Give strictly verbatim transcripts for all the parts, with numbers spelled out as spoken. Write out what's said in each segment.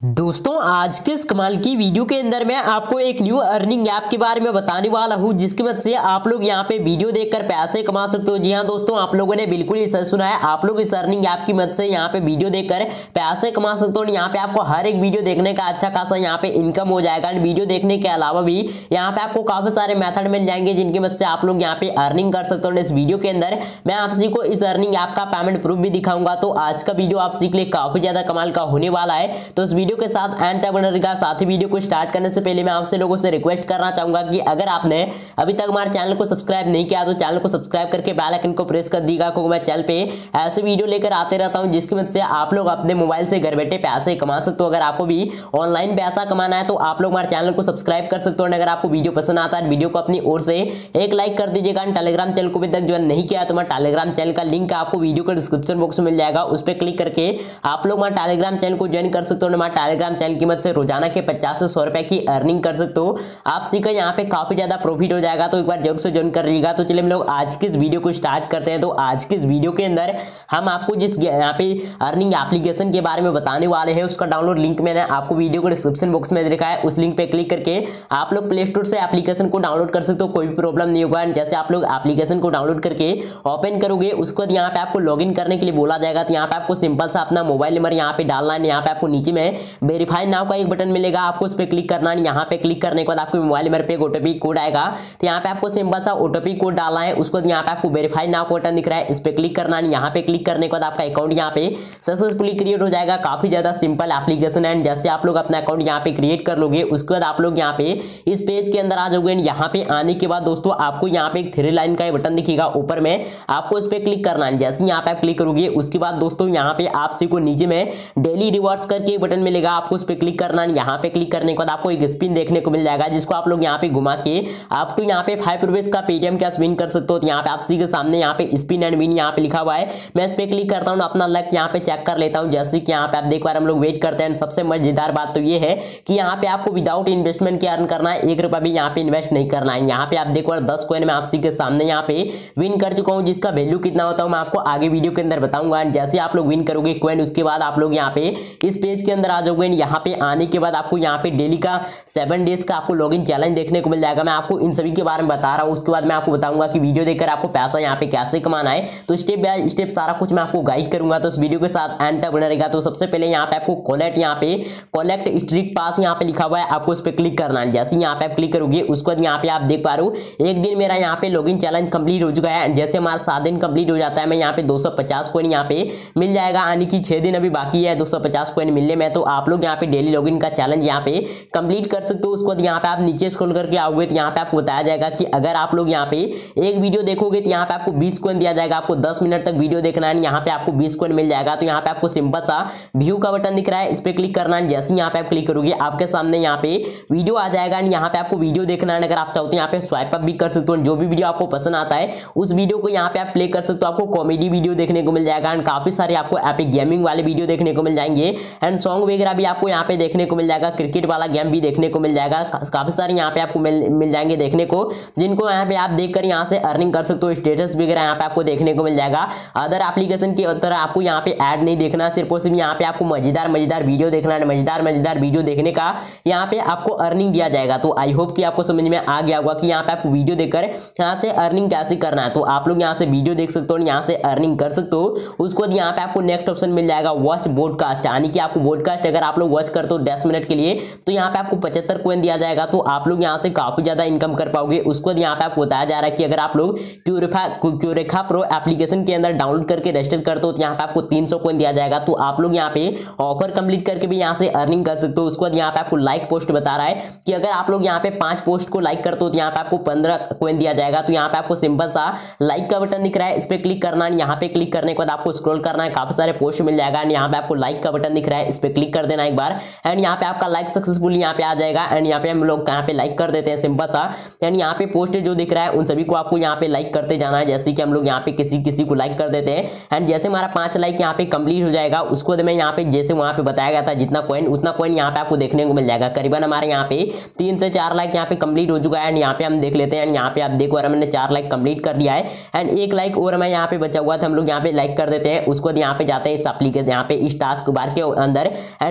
दोस्तों आज के इस कमाल की वीडियो के अंदर मैं आपको एक न्यू अर्निंग ऐप के बारे में बताने वाला हूं जिसकी मदद से आप लोग यहां पे वीडियो देखकर पैसे कमा सकते हो। जी हां दोस्तों, आप लोगों ने बिल्कुल ही सही सुना है। आप लोग इस अर्निंग ऐप की मदद से यहां पे वीडियो देखकर पैसे कमा सकते हो। यहां पे आपको हर एक वीडियो देखने का अच्छा खासा यहां पे इनकम हो जाएगा। वीडियो देखने के अलावा भी यहाँ पे आपको काफी सारे मेथड मिल जाएंगे जिनकी मदद से आप लोग यहाँ पे अर्निंग कर सकते हो। इस वीडियो के अंदर मैं आप सभी को इस अर्निंग ऐप का पेमेंट प्रूफ भी दिखाऊंगा। तो आज का वीडियो आप सभी के लिए काफी ज्यादा कमाल का होने वाला है। तो इस वीडियो के साथ एंड तक बने रहिएगा। साथ ही वीडियो को स्टार्ट करने से पहले मैं आपसे लोगों से रिक्वेस्ट करना चाहूंगा कि अगर आपने अभी तक हमारे चैनल को सब्सक्राइब नहीं किया तो चैनल को सब्सक्राइब करके बेल आइकन को प्रेस कर दीजिएगा, क्योंकि मैं चैनल पे ऐसे वीडियो लेकर आते रहता हूं जिसकी मदद से आप लोग अपने मोबाइल से घर बैठे पैसे कमा सकते हो। अगर आपको भी ऑनलाइन पैसा कमाना है तो आप लोग हमारे चैनल को सब्सक्राइब कर सकते हो। अगर आपको वीडियो पसंद आता है वीडियो को अपनी ओर से एक लाइक कर दीजिएगा। टेलीग्राम चैनल को भी तक ज्वाइन नहीं किया तो हमारे टेलीग्राम चैनल का लिंक आपको वीडियो के डिस्क्रिप्शन बॉक्स में मिल जाएगा। उस पर क्लिक करके आप लोग हमारे टेलीग्राम चैनल को ज्वाइन कर सकते हो। हमारे टेलीग्राम चैनल की मदद से रोजाना के पचास से सौ रुपए की अर्निंग कर सकते हो। आप सीखा यहाँ पे काफी ज्यादा प्रॉफिट हो जाएगा। तो एक बार जरूर से ज्वाइन कर लीजिएगा। तो चलिए हम लोग आज की इस वीडियो को स्टार्ट करते हैं। तो आज की इस वीडियो के अंदर हम आपको जिस यहाँ पे अर्निंग एप्लीकेशन के बारे में बताने वाले हैं उसका डाउनलोड लिंक मैंने आपको वीडियो के डिस्क्रिप्शन बॉक्स में दिखा है। उस लिंक पे क्लिक करके आप लोग प्ले स्टोर से एप्लीकेशन को डाउनलोड कर सकते हो। कोई भी प्रॉब्लम नहीं होगा। जैसे आप लोग एप्लीकेशन को डाउनलोड करके ओपन करोगे उसके बाद यहाँ पे आपको लॉगिन करने के लिए बोला जाएगा। तो यहाँ पे आपको सिंपल सा अपना मोबाइल नंबर यहाँ पे डालना है। यहाँ पे आपको नीचे में वेरीफाई नाउ का एक बटन मिलेगा, आपको उस पर क्लिक करना है। यहाँ पे क्लिक करने के बाद आपको मोबाइल नंबर पे ओटीपी कोड आएगा। तो यहाँ पे आपको सिंपल सा ओटीपी कोड डालना है। उसको यहाँ पे आपको वेरीफाई नाउ का बटन दिख रहा है, इस पे क्लिक करना है। यहाँ पे क्लिक करने के बाद आपका अकाउंट यहाँ पे सक्सेसफुली क्रिएट हो जाएगा। काफी ज्यादा सिंपल एप्लीकेशन है। जैसे आप लोग अपना अकाउंट यहाँ पे क्रिएट कर लोगे उसके बाद आप लोग यहाँ पे इस पेज के अंदर आ जाओगे। यहाँ पे आने के बाद दोस्तों आपको यहाँ पे एक थ्री लाइन का बटन दिखेगा ऊपर में, आपको इस पे क्लिक करना है। जैसे यहाँ पे आप क्लिक करोगे उसके बाद दोस्तों यहाँ पे आप सी को नीचे में डेली रिवॉर्ड्स करके बटन मिलेगा, आपको उस पे क्लिक करना है। यहाँ पे क्लिक करने के बाद आपको एक स्पिन देखने को मिल जाएगा जिसको आप लोग यहाँ पे घुमा के आपको यहाँ पे फाइव रुपीज का पेटीएम का स्पिन कर सकते हो। तो यहाँ पे आप सी के सामने यहाँ पे स्पिन एंड विन यहाँ पे लिखा हुआ है। मैं इस पे क्लिक करता हूँ, अपना लक यहाँ पे चेक कर लेता हूँ। जैसे कि यहाँ पे आप देख पा रहे हम लोग वेट करते हैं। सबसे मजेदार बात तो ये है कि यहाँ पे आपको विदाउट इन्वेस्टमेंट के अर्न करना है, एक रुपया भी यहाँ पे इन्वेस्ट नहीं करना है। यहाँ पे आप देखो दस कॉइन में आप सी के सामने यहाँ पे विन कर चुका हूँ, जिसका वैल्यू कितना होता है मैं आपको आगे वीडियो के अंदर बताऊंगा। जैसे आप लोग विन करोगे कॉइन उसके बाद आप लोग यहाँ पे इस पेज के अंदर आ जाओगे। यहाँ पे आने के बाद आपको यहाँ पे डेली का सेवन डेज का आपको लॉगिन चैलेंज देखने को मिल जाएगा। मैं आपको इन सभी के बारे में बता रहा हूँ। उसके बाद मैं आपको बताऊंगा कि वीडियो देखकर आपको पैसा यहाँ पे कैसे कमाना है। तो स्टेप बाय स्टेप सारा कुछ मैं आपको गाइड करूंगा। तो इस वीडियो के साथ एंड तक बना रहेगा। तो सबसे पहले यहाँ पे आपको कलेक्ट यहाँ पे कलेक्ट स्ट्रीक पास यहाँ पे लिखा हुआ है, आपको उस पर क्लिक करना है। जैसे यहाँ पे आप क्लिक करोगे उसके बाद यहाँ पे आप देख पा रहे हो एक दिन मेरा यहाँ पे लॉगिन चैलेंज कंप्लीट हो चुका है। जैसे हमारा सात दिन कंप्लीट हो जाता है मैं यहाँ पे दो सौ पचास कॉइन यहाँ पे मिल जाएगा। यानी कि छह दिन अभी बाकी है दो सौ पचास कॉइन मिलने में। तो आप लोग यहाँ पे डेली लॉगिन का चैलेंज यहाँ पे कंप्लीट कर सकते हो। उसके बाद यहाँ पे आप नीचे स्क्रॉल करके आओगे तो यहाँ पे आपको बताया जाएगा कि अगर आप लोग यहाँ पे एक वीडियो देखोगे तो यहाँ पे आपको बीस कॉइन दिया जाएगा। आपको दस मिनट तक वीडियो देखना है, यहाँ पे आपको बीस कॉइन मिल जाएगा। तो यहाँ पे आपको सिंपल सा व्यू का बटन दिख रहा है, इस पे क्लिक करना है। जैसे यहाँ पे आप क्लिक करोगे आपके सामने यहाँ पे वीडियो आ जाएगा। यहाँ पे आपको वीडियो देखना है। अगर आप चाहते हो यहाँ पे स्वाइप अप भी कर सकते हो, जो भी वीडियो आपको पसंद आता है उस वीडियो को यहाँ पे आप प्ले कर सकते हो। आपको कॉमेडी वीडियो देखने को मिल जाएगा एंड काफी सारे आपको एपिक गेमिंग वाले वीडियो देखने को मिल जाएंगे एंड सॉन्ग वगैरह भी आपको यहाँ पे देखने को मिल जाएगा। क्रिकेट वाला गेम भी देखने को मिल जाएगा। काफी सारे यहाँ पे आपको मिल, मिल जाएंगे देखने को, जिनको यहाँ पे आप देखकर यहाँ से अर्निंग कर सकते हो। स्टेटस वगैरह यहाँ पे आपको देखने को मिल जाएगा। अदर एप्लीकेशन की तरह आपको यहाँ पे ऐड नहीं देखना, सिर्फ और सिर्फ यहाँ पे आपको मजेदार मजेदार वीडियो देखना है। मजेदार मजेदार वीडियो देखने का यहाँ पे आपको अर्निंग दिया जाएगा। तो आई होप कि आपको समझ में आ गया होगा कि यहाँ पे आपको वीडियो देखकर यहाँ से अर्निंग कैसे करना है। तो आप लोग यहाँ से वीडियो देख सकते हो, यहाँ से अर्निंग कर सकते हो। उसको यहाँ पे आपको नेक्स्ट ऑप्शन मिल जाएगा वॉच ब्रॉडकास्ट, यानी कि आपको ब्रॉडकास्ट अगर आप लोग वॉच करते हो दस मिनट के लिए तो यहाँ पे आपको पचहत्तर कॉइन दिया जाएगा। तो आप लोग यहाँ से काफी ज्यादा इनकम कर पाओगे। उसको यहाँ पे आपको बताया जा रहा है कि अगर आप लोग क्यूरेखा क्यूरेखा प्रो एप्लीकेशन के अंदर डाउनलोड करके रजिस्टर करते हो तो यहाँ पे आपको तीन सौ कॉइन दिया जाएगा। तो आप लोग यहाँ पे ऑफर कंप्लीट करके भी यहाँ से अर्निंग कर सकते हो। उसके बाद यहाँ पे आपको लाइक पोस्ट बता रहा है कि अगर आप लोग यहाँ पे पांच पोस्ट को लाइक करते हो तो यहाँ पे आपको पंद्रह कॉइन दिया जाएगा। तो यहाँ पे आपको सिंपल सा लाइक का बटन दिख रहा है, इस पे क्लिक करना है। यहाँ पे क्लिक करने के बाद आपको स्क्रॉल करना है, काफी सारे पोस्ट मिल जाएगा। यहाँ पे आपको लाइक का बटन दिख रहा है, इस पे क्लिक कर देना एक बार एंड यहाँ पे आपका लाइक सक्सेसफुल यहाँ पे आ जाएगा। एंड यहाँ पे हम लोग यहाँ पे लाइक कर देते हैं सिंपल सा। एंड यहाँ पे पोस्ट जो दिख रहा है उन सभी को आपको यहाँ पे लाइक करते जाना है। जैसे कि हम लोग यहाँ पे किसी किसी को लाइक कर देते हैं एंड जैसे हमारा पांच लाइक यहाँ पे कंप्लीट हो जाएगा उसको मैं यहाँ पे जैसे वहां पे बताया गया था जितना कॉइन उतना कॉइन यहाँ पे आपको देखने को मिल जाएगा। करीबन हमारे यहाँ पे तीन से चार लाइक यहाँ पे कंप्लीट हो चुका है। एंड यहाँ पे हम देख लेते हैं। यहाँ पे आप देखो और मैंने चार लाइक कंप्लीट कर दिया है एंड एक लाइक और मैं यहाँ पे बचा हुआ था, हम लोग यहाँ पे लाइक कर देते हैं। उसको यहाँ पे जाते हैं इस एप्लीकेशन यहाँ पे इस टास्क बार के अंदर एंड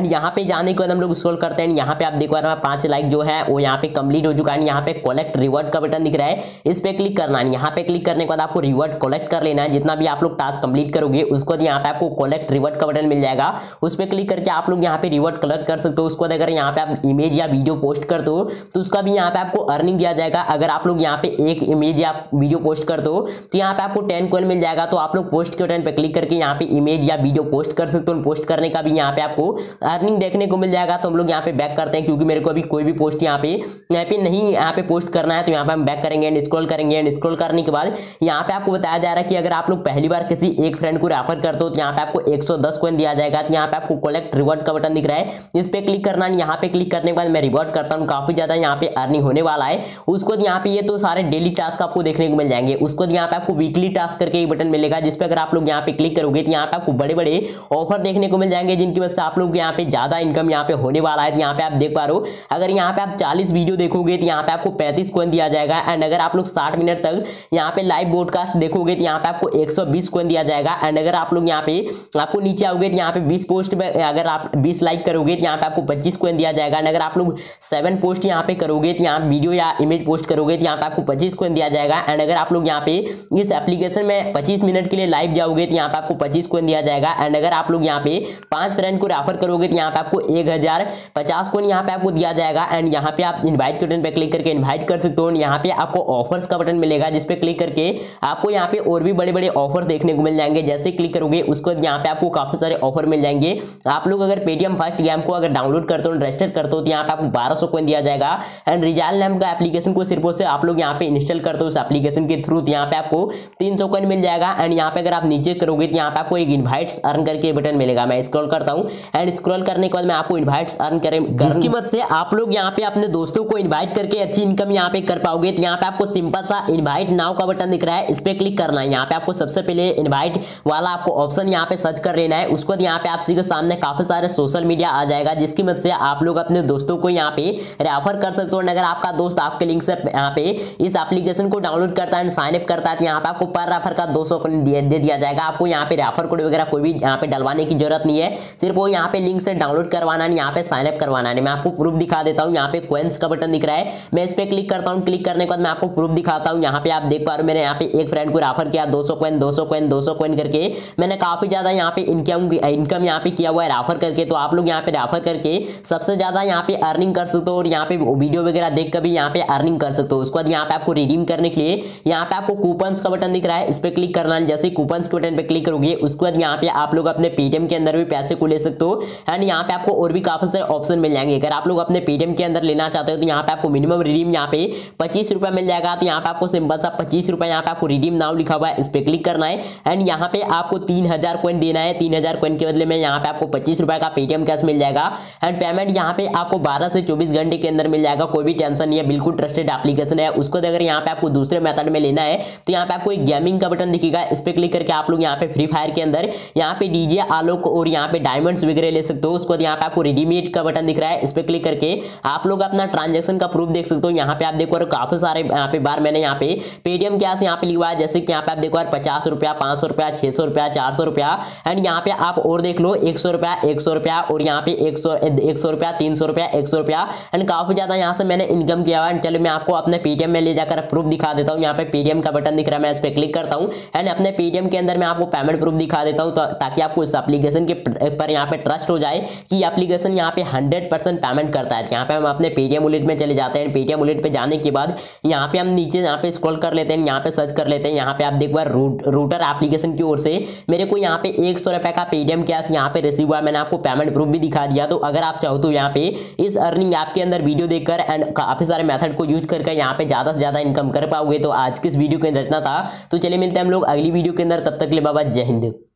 एंड यहाँ पे जाने के बाद हम लोग स्क्रॉल करते हैं। यहाँ पे आप देखो पांच लाइक जो है वो यहाँ पे कंप्लीट हो चुका है। यहाँ पे कलेक्ट रिवॉर्ड का बटन दिख रहा है, इस पे क्लिक करना है। यहाँ पे क्लिक करने के बाद आपको रिवॉर्ड कलेक्ट कर लेना है। जितना भी आप लोग टास्क कंप्लीट करोगे उसको यहाँ पे आपको कलेक्ट रिवॉर्ड का बटन मिल जाएगा, उस पे क्लिक करके आप लोग यहाँ पे रिवॉर्ड कलेक्ट कर सकते हो। उसको अगर यहाँ पे आप इमेज या वीडियो पोस्ट करते हो तो उसका भी यहाँ पे आपको अर्निंग दिया जाएगा। अगर आप लोग यहाँ पे एक इमेज या वीडियो पोस्ट करते हो तो यहाँ पे आपको टेन कॉइन मिल जाएगा। तो आप लोग पोस्ट के बटन पे क्लिक करके यहाँ पे इमेज या वीडियो पोस्ट कर सकते हो। पोस्ट करने का भी यहाँ पे आपको अर्निंग देखने को मिल जाएगा। तो हम लोग यहाँ पे बैक करते हैं, क्योंकि मेरे को अभी कोई भी पोस्ट यहाँ पे यहाँ पे नहीं यहाँ पे पोस्ट करना है। तो यहाँ पे हम बैक करेंगे एंड स्क्रॉल करेंगे एंड स्क्रॉल करने के बाद यहाँ पे आपको बताया जा रहा है कि अगर आप लोग पहली बार किसी एक फ्रेंड को रेफर करते हो तो यहाँ पे आपको एक सौ दस कॉइन दिया जाएगा। तो यहाँ पे आपको कलेक्ट रिवॉर्ड का बटन दिख रहा है, इस पे क्लिक करना है। यहाँ पे क्लिक करने के बाद मैं रिवॉर्ड करता हूँ, काफी ज्यादा यहाँ पे अर्निंग होने वाला है। उसको यहाँ पे ये तो सारे डेली टास्क आपको देखने को मिल जाएंगे। उसको यहाँ पे आपको वीकली टास्क करके एक बटन मिलेगा, जिसपे अगर आप लोग यहाँ पे क्लिक करोगे तो यहाँ पे आपको बड़े बड़े ऑफर देखने को मिल जाएंगे, जिनकी वजह से आप लोग यहाँ पे ज्यादा इनकम यहाँ पे होने वाला है। यहाँ पे आप देख पा रहे हो, अगर यहाँ पे आप चालीस वीडियो देखोगे तो यहाँ पे आपको पैंतीस कॉइन दिया जाएगा। एंड अगर आप लोग साठ मिनट तक यहाँ पे लाइव ब्रॉडकास्ट देखोगे तो यहाँ पे आपको एक सौ बीस कॉइन दिया जाएगा। एंड अगर आप लोग यहाँ पे आपको नीचे आओगे तो यहाँ पे बीस पोस्ट पे अगर आप बीस लाइक करोगे तो यहाँ पे आपको पच्चीस कॉइन दिया जाएगा। एंड अगर आप लोग सेवन पोस्ट यहाँ पे करोगे तो यहाँ वीडियो या इमेज पोस्ट करोगे तो यहाँ पे आपको पच्चीस कॉइन दिया जाएगा। एंड अगर आप लोग यहाँ पे इस एप्लीकेशन में पच्चीस मिनट के लिए लाइव जाओगे तो यहाँ पे आपको पच्चीस कॉइन दिया जाएगा। एंड अगर आप लोग यहाँ पे पांच फ्रेंड को रेफर करोगे तो यहाँ पे आपको एक हजार पचास कॉइन यहाँ पे आपको दिया जाएगा। एंड यहाँ पे आप इनवाइट के बटन पे क्लिक करके इनवाइट कर सकते हो। यहाँ पे आपको ऑफर्स का बटन मिलेगा, जिसपे क्लिक करके आपको यहाँ पे और भी बड़े बड़े ऑफर देखने को मिल जाएंगे। जैसे क्लिक करोगे उसको यहाँ पे आपको काफी सारे ऑफर मिल जाएंगे। आप लोग अगर पेटीएम फर्स्ट गेम को अगर डाउनलोड करते हो रजिस्टर करते हो तो यहाँ पे आपको बारह सौ कॉइन दिया जाएगा। एंड रिजाल नाम का एप्लीकेशन को सिर्फ से आप लोग यहाँ पे इंस्टॉल करते हो उस एप्लीकेशन के थ्रू, यहाँ पे आपको तीन सौ कॉइन मिल जाएगा। एंड यहाँ पे अगर आप नीचे करोगे तो यहाँ पे आपको एक इनवाइट्स अर्न करके बटन मिलेगा। मैं स्क्रॉल करता हूँ एंड स्क्रॉल करने के बाद मैं आपको इनवाइट्स अर्न करें, जिसकी मदद से आप लोग यहाँ पे अपने दोस्तों को इनवाइट करके अच्छी इनकम यहाँ पे कर पाओगे। तो यहाँ पे आपको सिंपल सा इनवाइट नाउ का बटन दिख रहा है, इस पे क्लिक करना है। यहाँ पे आपको सबसे पहले इनवाइट वाला आपको ऑप्शन यहाँ पे सर्च कर लेना है। उसको यहाँ पे आपके सामने काफी सारे सोशल मीडिया आ जाएगा, जिसकी मदद से आप लोग अपने दोस्तों को यहाँ पे रेफर कर सकते हो। अगर आपका दोस्त आपके लिंक से यहाँ पे इस एप्लीकेशन को डाउनलोड करता है, साइन अप करता है, तो यहाँ पे आपको पर रेफर का दो सौ दे दिया जाएगा। आपको यहाँ पे रेफर कोड वगैरह कोई भी यहाँ पे डलवाने की जरूरत नहीं है, सिर्फ वो यहाँ पे लिंक से डाउनलोड करवाना है, यहाँ पे साइन अप करवाना है। मैं आपको प्रूफ दिखा देता हूँ। यहाँ पे कॉइन्स का बटन दिख रहा है, मैं इस पे क्लिक करता हूँ। क्लिक करने के बाद मैं आपको प्रूफ दिखाता हूँ। यहाँ पे आप देख पा रहे हो, मैंने यहाँ पे एक फ्रेंड को रेफर किया, दो सौ कॉइन दो सौ कॉइन दो सौ कॉइन करके मैंने काफी ज्यादा यहाँ पे इनकम इनकम यहाँ पे किया हुआ है रेफर करके। तो आप लोग यहाँ पे रेफर करके सबसे ज्यादा यहाँ पे अर्निंग कर सकते हो और यहाँ पे वीडियो वगैरह देख कर भी यहाँ पे अर्निंग कर सकते हो। उसके बाद यहाँ पे आपको रिडीम करने के लिए यहाँ पे आपको कूपन्स का बटन दिख रहा है, इस पे क्लिक करना है। जैसे कूपन्स के बटन पे क्लिक करोगे उसके बाद यहाँ पे आप लोग अपने पेटीएम के अंदर भी पैसे को ले सकते हो। एंड यहाँ पे आपको और भी काफी सारे ऑप्शन मिल जाएंगे। अगर आप लोग अपने पेटीएम के अंदर लेना चाहते हो तो यहाँ पे आपको मिनिमम रिडीम यहाँ पे पच्चीस रुपया मिल जाएगा। तो यहाँ पे आपको सिंपल सा पच्चीस रुपया यहाँ पे आपको रिडीम नाउ लिखा हुआ है, इस पे क्लिक करना है। एंड यहाँ पे आपको तीन हजार कॉइन देना है। तीन हजार कॉइन के बदले में यहाँ पे आपको पच्चीस रुपए का पेटीएम कैश मिल जाएगा। एंड पेमेंट यहाँ पे आपको बारह से चौबीस घंटे के अंदर मिल जाएगा, कोई भी टेंशन नहीं है, बिल्कुल ट्रस्टेड एप्लीकेशन है। उसको अगर यहाँ पे आपको दूसरे मेथड में लेना है तो यहाँ पे आपको एक गेमिंग का बटन दिखेगा, इस पे क्लिक करके आप लोग यहाँ पे फ्री फायर के अंदर यहाँ पे डीजे आलोक और यहाँ पे डायमंड्स वगैरह ले सकते हो। उसको यहाँ पे आपको रिडीमेट का बटन दिख रहा है, इस पे क्लिक करके आप लोग अपना ट्रांजेक्शन का प्रूफ देख सकते हो। यहाँ पे आप देखो काफी सारे यहाँ पे बार मैंने यहाँ पे पेटीएम कैश यहाँ पे लिखा है, जैसे कि यहाँ पे आप देखो पचास रुपया, पांच सौ रुपया, छह सौ रुपया, चार सौ रुपया। एंड यहाँ पे आप और देख लो एक सौ रुपया, एक सौ रुपया और यहाँ पे एक सौ एक सौ रुपया, तीन सौ रुपया, एक सौ रुपया। एंड काफी ज्यादा यहाँ से मैंने इनकम किया है। चलो मैं आपको अपने पेटीएम में ले जाकर प्रूफ दिखा देता हूँ। यहाँ पे पेटीएम का बटन दिख रहा है, मैं इस पे क्लिक करता हूँ। एंड अपने पेटीएम के अंदर मैं आपको पेमेंट प्रूफ दिखा देता हूँ, ताकि आपको इस एप्लीकेशन के पर यहाँ पे ट्रस्ट हो जाए कि एप्लीकेशन यहाँ पे हंड्रेड परसेंट पेमेंट करता है। यहाँ पे हम अपने पेटीएम वॉलेट में चले जाते हैं। पेटीएम वॉलेट पे जाने के बाद यहाँ पे हम नीचे यहाँ पे स्क्रॉल कर लेते हैं, यहाँ पे सर्च कर लेते हैं। यहाँ पे आप देखो रूट रूटर एप्लीकेशन की ओर से मेरे को यहाँ पे एक सौ रुपए का पेटीएम कैश यहाँ पे रिसीव हुआ। मैंने आपको पेमेंट प्रूफ भी दिखा दिया। तो अगर आप चाहो तो यहाँ पे इस अर्निंग ऐप के अंदर वीडियो देखकर एंड काफी सारे मेथड को यूज करके यहाँ पे ज्यादा से ज्यादा इनकम कर पाओगे। तो आज की इस वीडियो के अंदर इतना था। तो चलिए मिलते हैं हम लोग अगली वीडियो के अंदर, तब तक के लिए बाबा जय हिंद।